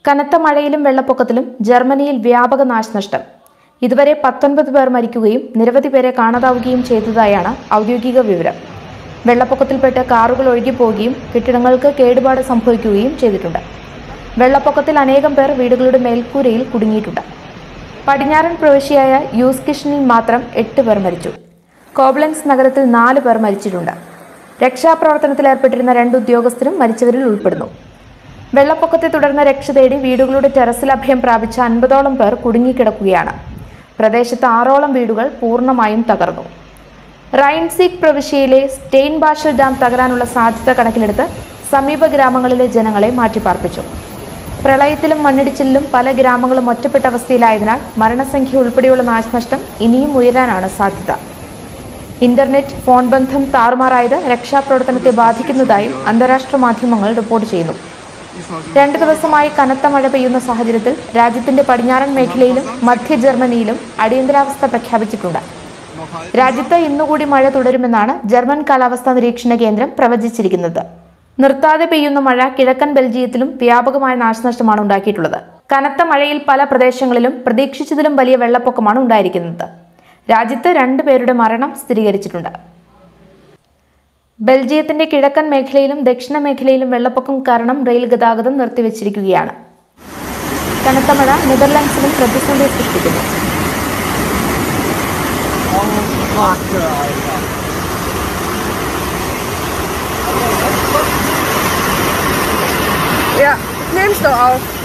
കനത്ത മഴയിലും വെള്ളപ്പൊക്കത്തിലും ജർമ്മനിയിൽ വ്യാപക നാശനഷ്ടം. ഇതുവരെ 19 പേർ മരിക്കുകയും നിരവധി പേരെ കാണാതാവുകയും ചെയ്തതായാണ് ഔദ്യോഗിക വിവരം. വെള്ളപ്പൊക്കത്തിൽപ്പെട്ട് കാറുകൾ ഒഴുകിപ്പോവുകയും കെട്ടിടങ്ങൾക്ക് കേടുപാട് സംഭവിക്കുകയും ചെയ്തിട്ടുണ്ട്. വെള്ളപ്പൊക്കത്തിൽ അനേകം പേർ വീടുകളുടെ മേൽക്കൂരയിൽ കുടുങ്ങിയിട്ടുണ്ട്. പടിഞ്ഞാറൻ പ്രവിശ്യയായ യൂസ്കിഷനിൽ മാത്രം 8 പേർ മരിച്ചു. കോബ്ലൻസ് നഗരത്തിൽ 4 പേർ മരിച്ചിട്ടുണ്ട്. രക്ഷാപ്രവർത്തനത്തിൽ ഏർപ്പെട്ടിരുന്ന 2 ഉദ്യോഗസ്ഥരും മരിച്ചവരിൽ ഉൾപ്പെടുന്നു. വെള്ളപ്പൊക്കത്തെ തുടർന്ന് രക്ഷ തേടി വീടുകളുടെ ടെറസിൽ അഭയം പ്രാപിച്ച 50ഓളം പേർ കുടുങ്ങിക്കിടക്കുകയാണ്. പ്രദേശത്ത് 6ഓളം വീടുകൾ പൂർണ്ണമായും തകർന്നു. റൈൻസീക്ക് പ്രവിശ്യയിലെ സ്റ്റെയിൻബാഷൽ ഡാം തകരാനുള്ള സാധ്യത കണക്കിലെടുത്ത് സമീപ ഗ്രാമങ്ങളിലെ ജനങ്ങളെ മാറ്റിപ്പാർപ്പിച്ചു. പ്രളയത്തിലും മണ്ണിടിച്ചിലിലും പല ഗ്രാമങ്ങളും ഒറ്റപ്പെട്ട അവസ്ഥയിലായതിനാൽ മരണസംഖ്യ ഉൾപ്പെടെയുള്ള നാശനഷ്ടം ഇനിയും ഉയരാനാണ് സാധ്യത. ഇന്റർനെറ്റ്, ഫോൺ ബന്ധം താറുമാറായത് രക്ഷാപ്രവർത്തനത്തെ ബാധിക്കുന്നതായും അന്താരാഷ്ട്ര മാധ്യമങ്ങൾ റിപ്പോർട്ട് ചെയ്യുന്നു. 2 ദിവസമായി കനത്ത മഴ പെയ്യുന്ന സാഹചര്യത്തിൽ രാജ്യത്തിന്റെ പടിഞ്ഞാറൻ മേഖലയിലും മധ്യ ജർമ്മനിയിലും അടിയന്തരാവസ്ഥ പ്രഖ്യാപിച്ചിട്ടുണ്ട്. രാജ്യത്ത് ഇന്നുകൂടി മഴ തുടരുമെന്നാണ് ജർമ്മൻ കാലാവസ്ഥാ നിരീക്ഷണ കേന്ദ്രം പ്രവചിച്ചിരിക്കുന്നത്. നിർത്താതെ പെയ്യുന്ന മഴ കിഴക്കൻ ബെൽജിയത്തിലും വ്യാപകമായ നാശനഷ്ടമാണ് ഉണ്ടാക്കിയിട്ടുള്ളത്. കനത്ത മഴയിൽ പല പ്രദേശങ്ങളിലും പ്രതീക്ഷിച്ചതിലും വലിയ വെള്ളപ്പൊക്കമാണ് ഉണ്ടായിരിക്കുന്നത്. രാജ്യത്ത് 2 പേരുടെ മരണം സ്ഥിരീകരിച്ചിട്ടുണ്ട്. ബെൽജിയത്തിന്റെ കിഴക്കൻ മേഖലയിലും ദക്ഷിണ മേഖലയിലും വെള്ളപ്പൊക്കം കാരണം റെയിൽ ഗതാഗതം നിർത്തിവച്ചിരിക്കുകയാണ്. കനത്ത മഴ നെതർലാൻഡ്സിലും പ്രതിസന്ധി സൃഷ്ടിക്കുന്നു. Ja, nimm's doch auf.